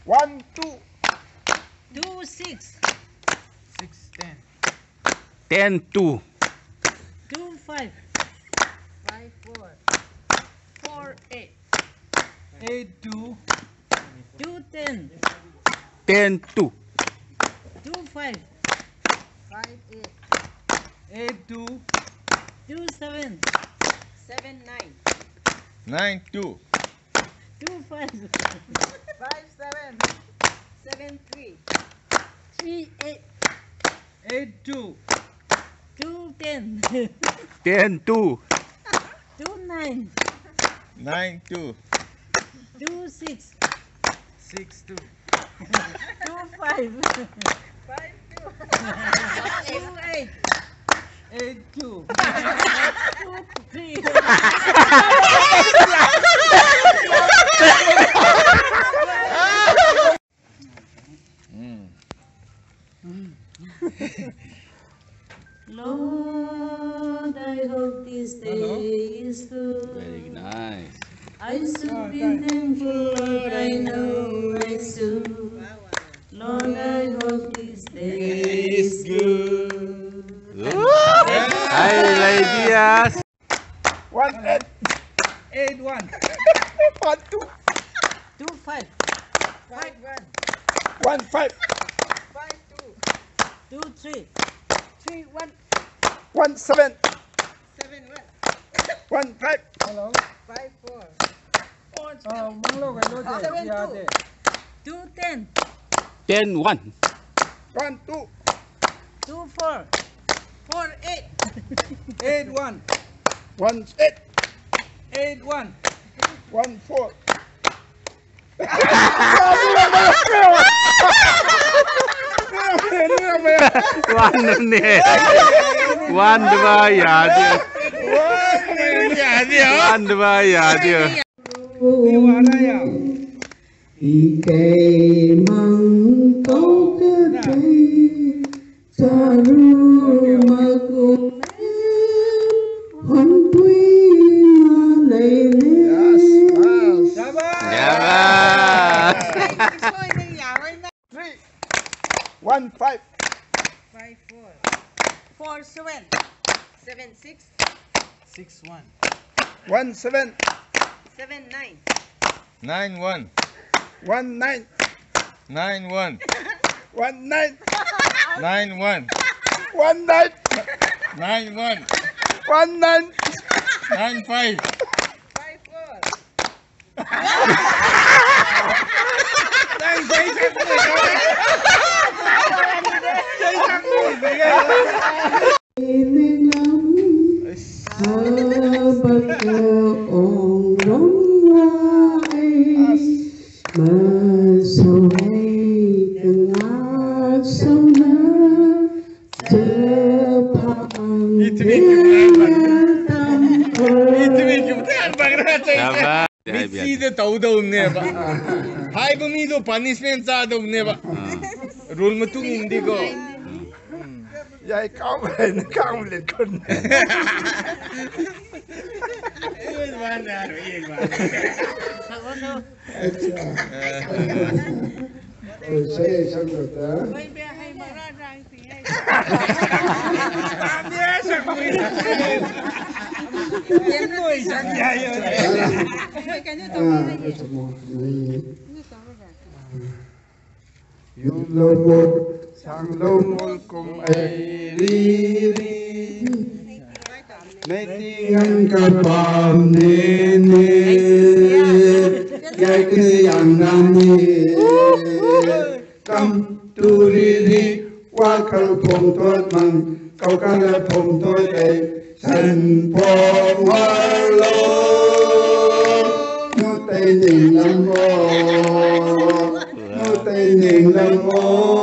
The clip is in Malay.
1, 2. 2, 6. 6, 10. 10, 2. 2, 5. 5, 4. 4, 8. 8, 2. 2, 10. 10, 2. 2, 5. 5, 8. 8, 2. 2, 7. 7, 9. 9, 2. 2, 5. 5, 7. 7, 3. 3, 8. 8, 2. 2, 10. 10, 2. 2, 9. 9, 2. 2, 6. 6, 2. 2, 5. 5, 2. 2, 8. 8, 2. 2, 3. Lord, I hope this day is good. Very nice. I should be thankful, Lord, I know I should. Lord, I hope this day is good. Hi, ideas. 1, 8. 8, 1. 1, 2. 2, 5. 5, 1. 1, 5. 5, 2. 2, 3. 3, 1. 1, 7. 7, 1. 1, 5. Hello. 5, 4. Mang lo cái lô Seven, gì à two. thế? 2, 10. 10, 1. 1, 2. 2, 4. 4, 8. 8, 1. 1, 8. 8, 1. 1, 4. One nè. One dva dạ chưa. One dva dạ chưa. Đi qua đây à? Vì cây măng câu cái cây cha ru mà cùng hoàn tuy mà lấy Yes, yes. Dạ ba. Dạ ba. 3, 1, 5. 5, 4. 4, 7. 7, 6. 6, 1. 1, 7. 7, 9. 9, 1. 1, 9. 9, 1. 1, 9. 9, 1. 1, 9. 9, 1. 1, 9. 9, 5. 5, 4. Đang giấy chắc người đó. Giấy chắc người vậy ghê. mình lắm bất ngờ ồn rống hoài mà sầu hay từng ác sâu nơ chờ phẳng Dạ ba. Missy taudauneba. Haiba mido punishment chadobneba. Rule matung hindi ko. Yai cao về nó cao lên con. Saya sangat dah. Yung lobot sang lomol kum ay riri. Naitingan ka pam nene. Yai kiyang nani. Kam turiri wakal pong tuat man. Kau kala pong tuat ay san pong halo. No tay ning lang mo. No tay ning lang mo.